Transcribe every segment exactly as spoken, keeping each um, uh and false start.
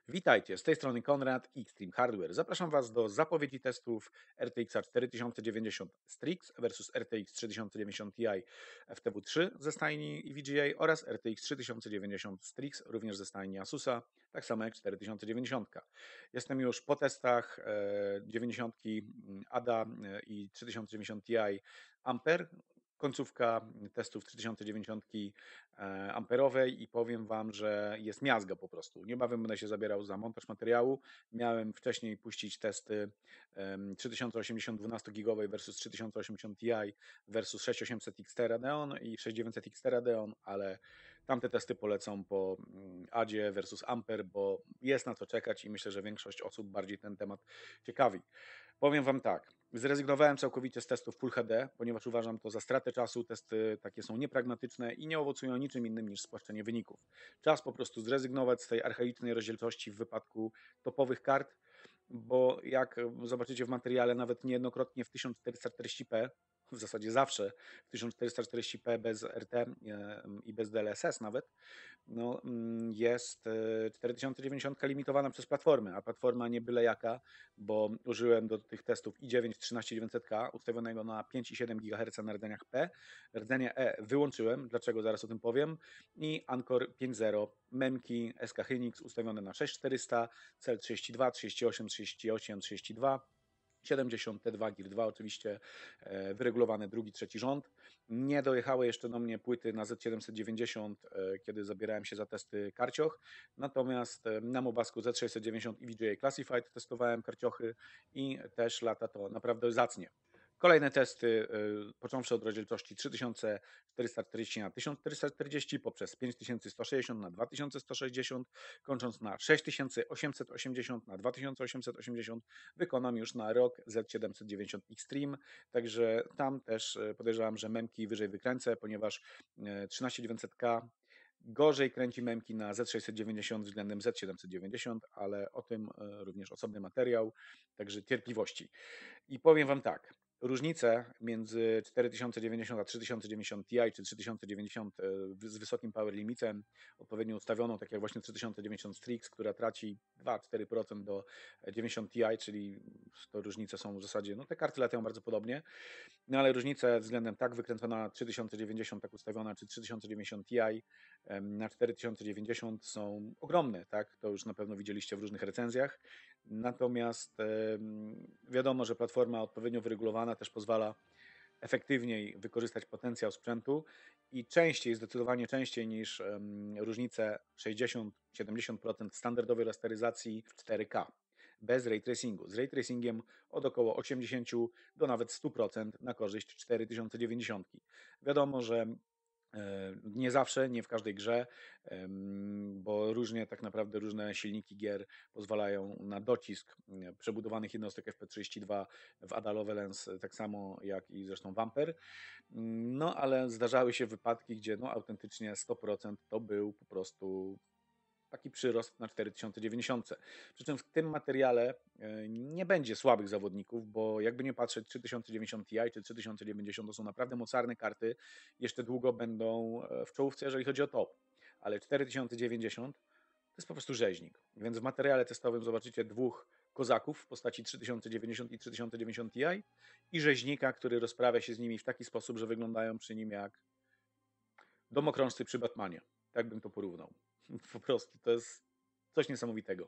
Witajcie, z tej strony Konrad i Extreme Hardware. Zapraszam Was do zapowiedzi testów R T X cztery tysiące dziewięćdziesiąt Strix versus R T X trzy tysiące dziewięćdziesiąt Ti F T W trzy ze stajni E V G A oraz R T X trzy tysiące dziewięćdziesiąt Strix również ze stajni Asusa, tak samo jak cztery tysiące dziewięćdziesiąt. Jestem już po testach e, dziewięćdziesiąt A D A e, i trzy tysiące dziewięćdziesiąt Ti Ampere. Końcówka testów trzy tysiące dziewięćdziesiąt e, amperowej i powiem Wam, że jest miazga po prostu. Niebawem będę się zabierał za montaż materiału. Miałem wcześniej puścić testy em, trzy tysiące osiemdziesiąt dwunastogigowej versus trzy tysiące osiemdziesiąt Ti versus sześć tysiąc osiemset X T Radeon i sześć tysiąc dziewięćset X T Radeon, ale tamte testy polecą po mm, Adzie versus Ampere, bo jest na co czekać i myślę, że większość osób bardziej ten temat ciekawi. Powiem Wam tak, zrezygnowałem całkowicie z testów Full H D, ponieważ uważam to za stratę czasu. Testy takie są niepragmatyczne i nie owocują niczym innym niż spłaszczenie wyników. Czas po prostu zrezygnować z tej archaicznej rozdzielczości w wypadku topowych kart, bo jak zobaczycie w materiale, nawet niejednokrotnie w tysiąc czterysta czterdzieści p, w zasadzie zawsze w tysiąc czterysta czterdzieści p bez R T e, i bez D L S S nawet, no, mm, jest e, cztery tysiące dziewięćdziesiąt limitowana przez platformę, a platforma nie byle jaka, bo użyłem do tych testów i dziewięć trzynaście dziewięćset K ustawionego na pięć i siedem gigaherca na rdzeniach P. Rdzenie E wyłączyłem, dlaczego zaraz o tym powiem. I Ancore pięć zero, memki S K Hynix ustawione na sześć tysięcy czterysta, cel trzydzieści dwa, trzydzieści osiem, trzydzieści osiem, trzydzieści dwa. siedemdziesiąt T dwa, G I R dwa oczywiście, e, wyregulowany drugi, trzeci rząd. Nie dojechały jeszcze do mnie płyty na Z siedemset dziewięćdziesiąt, e, kiedy zabierałem się za testy karcioch, natomiast e, na Mobasku Z sześćset dziewięćdziesiąt E V G A Classified testowałem karciochy i też lata to naprawdę zacnie. Kolejne testy, y, począwszy od rozdzielczości trzy tysiące czterysta czterdzieści na tysiąc czterysta czterdzieści poprzez pięć tysięcy sto sześćdziesiąt na dwa tysiące sto sześćdziesiąt, kończąc na sześć tysięcy osiemset osiemdziesiąt na dwa tysiące osiemset osiemdziesiąt, wykonam już na rok Z siedemset dziewięćdziesiąt Extreme, także tam też y, podejrzewam, że memki wyżej wykręcę, ponieważ y, trzynaście dziewięćset K gorzej kręci memki na Z sześćset dziewięćdziesiąt względem Z siedemset dziewięćdziesiąt, ale o tym y, również osobny materiał, także cierpliwości. I powiem Wam tak, różnice między cztery tysiące dziewięćdziesiąt a trzy tysiące dziewięćdziesiąt Ti czy trzy tysiące dziewięćdziesiąt e, z wysokim power limitem, odpowiednio ustawioną, tak jak właśnie trzy tysiące dziewięćdziesiąt Strix, która traci dwa do czterech procent do dziewięćdziesiąt Ti, czyli to różnice są w zasadzie, no te karty latają bardzo podobnie, no ale różnice względem tak wykręcona trzy tysiące dziewięćdziesiąt, tak ustawiona, czy trzy tysiące dziewięćdziesiąt Ti em, na cztery tysiące dziewięćdziesiąt są ogromne, tak? To już na pewno widzieliście w różnych recenzjach. Natomiast em, wiadomo, że platforma odpowiednio wyregulowana też pozwala efektywniej wykorzystać potencjał sprzętu i częściej, zdecydowanie częściej niż em, różnice sześćdziesiąt do siedemdziesięciu procent standardowej rasteryzacji w cztery K bez ray tracingu. Z ray tracingiem od około osiemdziesięciu do nawet stu procent na korzyść cztery tysiące dziewięćdziesiąt. Wiadomo, że e, nie zawsze, nie w każdej grze, em, bo różnie tak naprawdę różne silniki gier pozwalają na docisk e, przebudowanych jednostek F P trzydzieści dwa w Ada Lovelace, tak samo jak i zresztą w Ampere. No ale zdarzały się wypadki, gdzie no autentycznie sto procent to był po prostu taki przyrost na cztery tysiące dziewięćdziesiąt. Przy czym w tym materiale e, nie będzie słabych zawodników, bo jakby nie patrzeć, trzy tysiące dziewięćdziesiąt Ti czy trzy tysiące dziewięćdziesiąt to są naprawdę mocarne karty. Jeszcze długo będą e, w czołówce, jeżeli chodzi o top. Ale cztery tysiące dziewięćdziesiąt to jest po prostu rzeźnik. Więc w materiale testowym zobaczycie dwóch kozaków w postaci trzy tysiące dziewięćdziesiąt i trzy tysiące dziewięćdziesiąt Ti i rzeźnika, który rozprawia się z nimi w taki sposób, że wyglądają przy nim jak domokrążcy przy Batmanie. Tak bym to porównał. Po prostu to jest coś niesamowitego.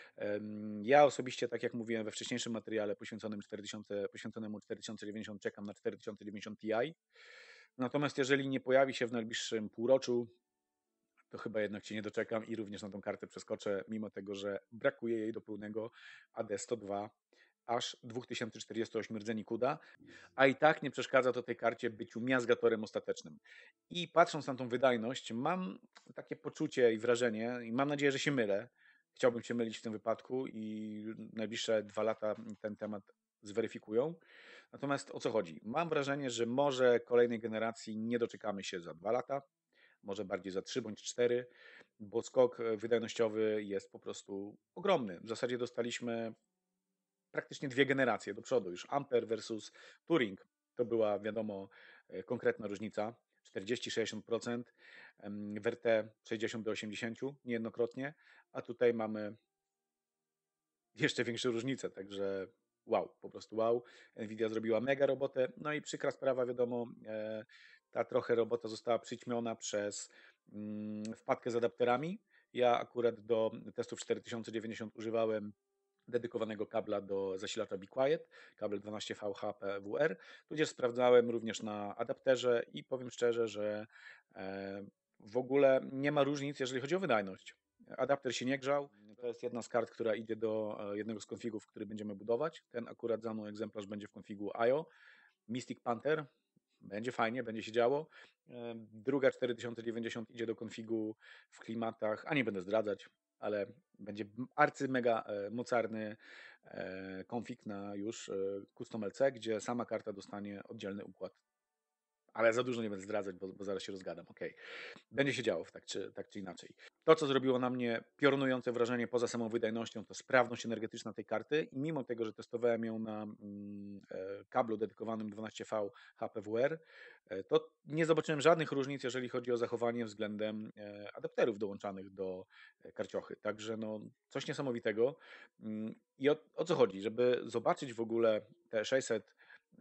Ja osobiście, tak jak mówiłem we wcześniejszym materiale poświęconym cztery tysiące, poświęconemu cztery tysiące dziewięćdziesiąt, czekam na cztery tysiące dziewięćdziesiąt Ti. Natomiast jeżeli nie pojawi się w najbliższym półroczu, to chyba jednak się nie doczekam i również na tą kartę przeskoczę, mimo tego, że brakuje jej do pełnego A D sto dwa aż dwa tysiące czterdzieści osiem rdzeni CUDA, a i tak nie przeszkadza to tej karcie byciu miazgatorem ostatecznym. I patrząc na tą wydajność, mam takie poczucie i wrażenie, i mam nadzieję, że się mylę, chciałbym się mylić w tym wypadku i najbliższe dwa lata ten temat zweryfikują. Natomiast o co chodzi? Mam wrażenie, że może kolejnej generacji nie doczekamy się za dwa lata, może bardziej za trzy bądź cztery, bo skok wydajnościowy jest po prostu ogromny. W zasadzie dostaliśmy praktycznie dwie generacje do przodu. Już Ampere versus Turing to była, wiadomo, e, konkretna różnica. czterdzieści do sześćdziesięciu procent, em, w R T sześćdziesiąt do osiemdziesięciu niejednokrotnie, a tutaj mamy jeszcze większe różnice, także wow, po prostu wow. Nvidia zrobiła mega robotę. No i przykra sprawa, wiadomo, e, ta trochę robota została przyćmiona przez mm, wpadkę z adapterami. Ja akurat do testów cztery tysiące dziewięćdziesiąt używałem dedykowanego kabla do zasilacza Be Quiet, kabel dwanaście V H P W R, tudzież sprawdzałem również na adapterze i powiem szczerze, że e, w ogóle nie ma różnic, jeżeli chodzi o wydajność. Adapter się nie grzał. To jest jedna z kart, która idzie do e, jednego z konfigów, który będziemy budować. Ten akurat za mną egzemplarz będzie w konfigu I O. Mystic Panther. Będzie fajnie, będzie się działo. E, Druga cztery tysiące dziewięćdziesiąt idzie do konfigu w klimatach, a nie będę zdradzać, ale będzie arcy mega e, mocarny e, konfig na już e, Custom L C, gdzie sama karta dostanie oddzielny układ. Ale za dużo nie będę zdradzać, bo, bo zaraz się rozgadam. Okej. Będzie się działo tak czy, tak czy inaczej. To, co zrobiło na mnie piorunujące wrażenie poza samą wydajnością, to sprawność energetyczna tej karty. I mimo tego, że testowałem ją na mm, e, kablu dedykowanym dwanaście V H P W R, e, to nie zobaczyłem żadnych różnic, jeżeli chodzi o zachowanie względem e, adapterów dołączanych do e, karciochy. Także no, coś niesamowitego. Mm, I o, o co chodzi? Żeby zobaczyć w ogóle te sześćset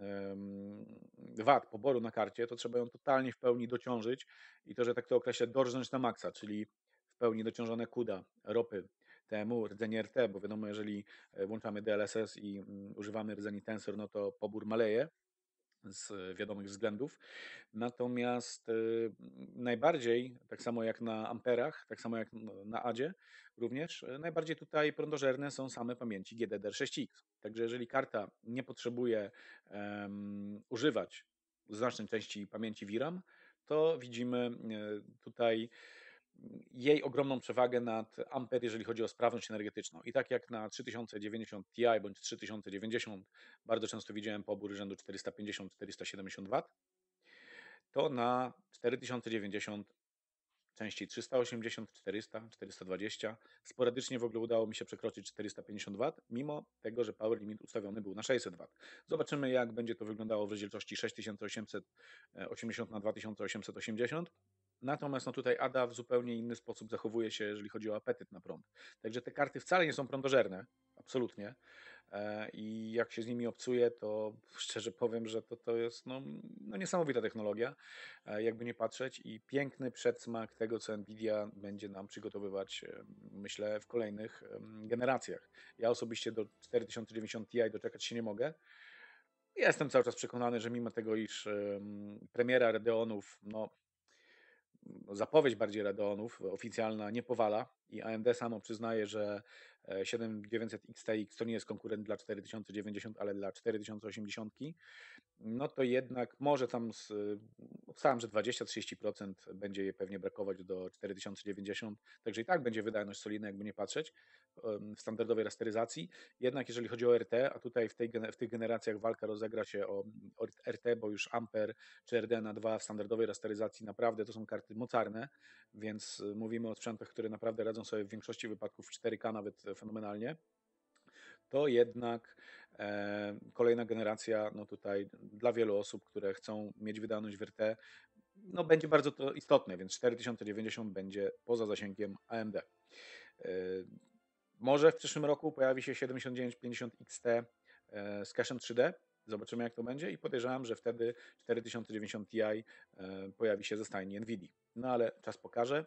em, wat poboru na karcie, to trzeba ją totalnie w pełni dociążyć i to, że tak to określę, dorżnąć na maksa, czyli w pełni dociążone kuda, ropy, T M U, rdzenie R T, bo wiadomo, jeżeli e, włączamy D L S S i mm, używamy rdzeni tensor, no to pobór maleje z wiadomych względów. Natomiast y, najbardziej, tak samo jak na amperach, tak samo jak n- na adzie również, y, najbardziej tutaj prądożerne są same pamięci G D D R sześć X. Także jeżeli karta nie potrzebuje em, używać znacznej części pamięci V RAM, to widzimy y, tutaj jej ogromną przewagę nad Ampere, jeżeli chodzi o sprawność energetyczną. I tak jak na trzy tysiące dziewięćdziesiąt Ti bądź trzy tysiące dziewięćdziesiąt bardzo często widziałem pobór rzędu czterysta pięćdziesiąt do czterysta siedemdziesiąt wat, to na cztery tysiące dziewięćdziesiąt częściej trzysta osiemdziesiąt, czterysta, czterysta dwadzieścia. Sporadycznie w ogóle udało mi się przekroczyć czterysta pięćdziesiąt wat, mimo tego, że power limit ustawiony był na sześćset wat. Zobaczymy, jak będzie to wyglądało w rozdzielczości sześć tysięcy osiemset osiemdziesiąt na dwa tysiące osiemset osiemdziesiąt. Natomiast no tutaj A D A w zupełnie inny sposób zachowuje się, jeżeli chodzi o apetyt na prąd. Także te karty wcale nie są prądożerne, absolutnie. E, I jak się z nimi obcuje, to szczerze powiem, że to, to jest no, no niesamowita technologia, e, jakby nie patrzeć, i piękny przedsmak tego, co Nvidia będzie nam przygotowywać, e, myślę, w kolejnych em, generacjach. Ja osobiście do cztery tysiące dziewięćdziesiąt Ti doczekać się nie mogę. Ja Jestem cały czas przekonany, że mimo tego, iż em, premiera Radeonów, no zapowiedź bardziej Radeonów oficjalna nie powala i A M D samo przyznaje, że e, siedem tysięcy dziewięćset X T X to nie jest konkurent dla cztery tysiące dziewięćdziesiąt, ale dla cztery tysiące osiemdziesiąt, no to jednak może tam z, obstałem, że dwadzieścia do trzydziestu procent będzie je pewnie brakować do cztery tysiące dziewięćdziesiąt, także i tak będzie wydajność solidna, jakby nie patrzeć, em, w standardowej rasteryzacji. Jednak jeżeli chodzi o R T, a tutaj w, tej, gene- w tych generacjach walka rozegra się o, o R T, bo już Ampere czy R D N A dwa w standardowej rasteryzacji naprawdę to są karty mocarne, więc y, mówimy o sprzętach, które naprawdę radzą sobie w większości wypadków w cztery K nawet e, fenomenalnie, to jednak e, kolejna generacja, no tutaj dla wielu osób, które chcą mieć wydajność w R T, no będzie bardzo to istotne, więc cztery tysiące dziewięćdziesiąt będzie poza zasięgiem A M D. E, Może w przyszłym roku pojawi się siedemdziesiąt dziewięć pięćdziesiąt X T e, z cache'em trzy D. Zobaczymy, jak to będzie, i podejrzewam, że wtedy cztery tysiące dziewięćdziesiąt Ti e, pojawi się ze stajni Nvidia. No ale czas pokaże.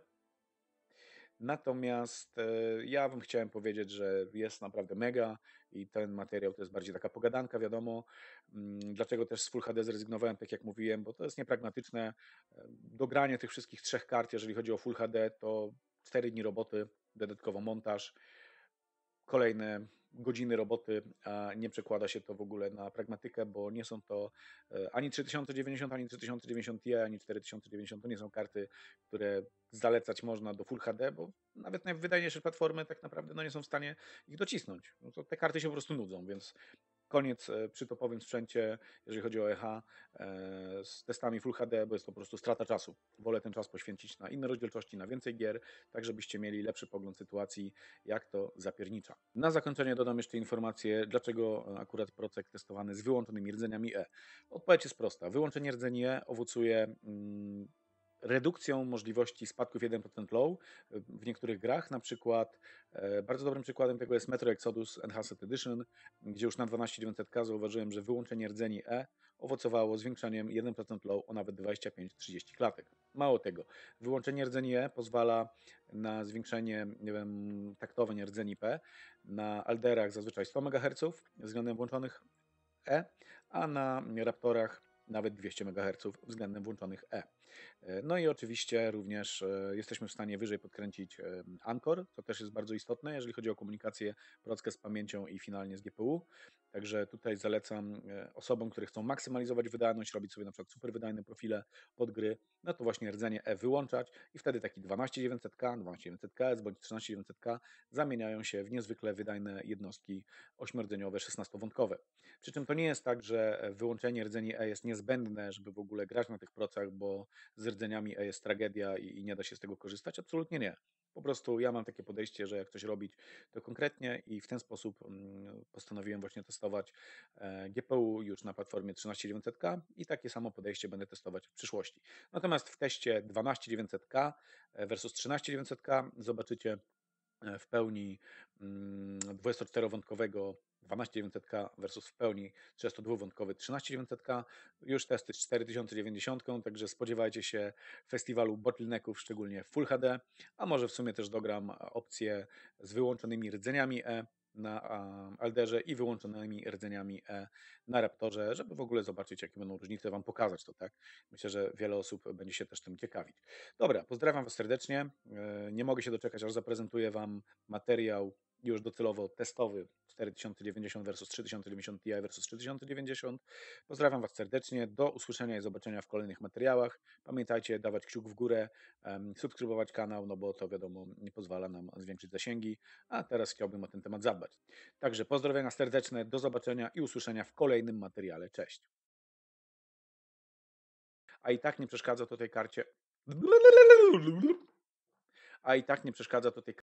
Natomiast e, ja bym chciałem powiedzieć, że jest naprawdę mega i ten materiał to jest bardziej taka pogadanka, wiadomo. Mm, Dlaczego też z Full H D zrezygnowałem, tak jak mówiłem, bo to jest niepragmatyczne. E, Dogranie tych wszystkich trzech kart, jeżeli chodzi o Full H D, to cztery dni roboty, dodatkowo montaż, kolejne godziny roboty, a nie przekłada się to w ogóle na pragmatykę, bo nie są to e, ani trzy tysiące dziewięćdziesiąt, ani trzy tysiące dziewięćdziesiąt Ti, ani cztery tysiące dziewięćdziesiąt. To nie są karty, które zalecać można do Full H D, bo nawet najwydajniejsze platformy tak naprawdę no, nie są w stanie ich docisnąć. No to te karty się po prostu nudzą, więc koniec e, przy topowym sprzęcie, jeżeli chodzi o E H, e, z testami Full H D, bo jest to po prostu strata czasu. Wolę ten czas poświęcić na inne rozdzielczości, na więcej gier, tak żebyście mieli lepszy pogląd sytuacji, jak to zapiernicza. Na zakończenie dodam jeszcze informację, dlaczego akurat procek testowany z wyłączonymi rdzeniami E. Odpowiedź jest prosta. Wyłączenie rdzeni E owocuje mm, redukcją możliwości spadków jeden procent low y, w niektórych grach. Na przykład e, bardzo dobrym przykładem tego jest Metro Exodus Enhanced Edition, gdzie już na dwanaście dziewięćset K zauważyłem, że wyłączenie rdzeni E owocowało zwiększaniem jeden procent low o nawet dwadzieścia pięć do trzydziestu klatek. Mało tego, wyłączenie rdzeni E pozwala na zwiększenie, nie wiem, taktowań rdzeni P na Alderach zazwyczaj sto megaherców względem włączonych E, a na Raptorach nawet dwieście megaherców względem włączonych E. E, No i oczywiście również e, jesteśmy w stanie wyżej podkręcić e, Anchor, to też jest bardzo istotne, jeżeli chodzi o komunikację prockę z pamięcią i finalnie z G P U. Także tutaj zalecam e, osobom, które chcą maksymalizować wydajność, robić sobie na przykład super wydajne profile pod gry, no to właśnie rdzenie E wyłączać i wtedy taki dwanaście dziewięćset K, dwanaście dziewięćset K S bądź trzynaście dziewięćset K zamieniają się w niezwykle wydajne jednostki ośmiordzeniowe, szesnastowątkowe. Przy czym to nie jest tak, że e, wyłączenie rdzeni E jest niezbędne, żeby w ogóle grać na tych procach, bo z rdzeniami E jest tragedia i, i nie da się z tego korzystać. Absolutnie nie. Po prostu ja mam takie podejście, że jak coś robić, to konkretnie i w ten sposób mm, postanowiłem właśnie testować e, G P U już na platformie trzynaście dziewięćset K i takie samo podejście będę testować w przyszłości. Natomiast w teście dwanaście dziewięćset K e, versus trzynaście dziewięćset K zobaczycie e, w pełni mm, dwudziestoczterowątkowego dwanaście dziewięćset K versus w pełni trzydziestodwuwątkowy trzynaście dziewięćset K. Już testy z cztery tysiące dziewięćdziesiąt, także spodziewajcie się festiwalu bottlenecków, szczególnie w Full H D, a może w sumie też dogram opcję z wyłączonymi rdzeniami E na a, Alderze i wyłączonymi rdzeniami E na Raptorze, żeby w ogóle zobaczyć, jakie będą różnice, Wam pokazać to, tak? Myślę, że wiele osób będzie się też tym ciekawić. Dobra, pozdrawiam Was serdecznie. E, Nie mogę się doczekać, aż zaprezentuję Wam materiał już docelowo testowy cztery tysiące dziewięćdziesiąt versus trzy tysiące dziewięćdziesiąt Ti versus trzy tysiące dziewięćdziesiąt. Pozdrawiam Was serdecznie. Do usłyszenia i zobaczenia w kolejnych materiałach. Pamiętajcie, dawać kciuk w górę, em, subskrybować kanał, no bo to wiadomo, nie pozwala nam zwiększyć zasięgi, a teraz chciałbym o ten temat zadbać. Także pozdrowienia serdeczne, do zobaczenia i usłyszenia w kolejnym materiale. Cześć. A i tak nie przeszkadza to tej karcie. A i tak nie przeszkadza to tej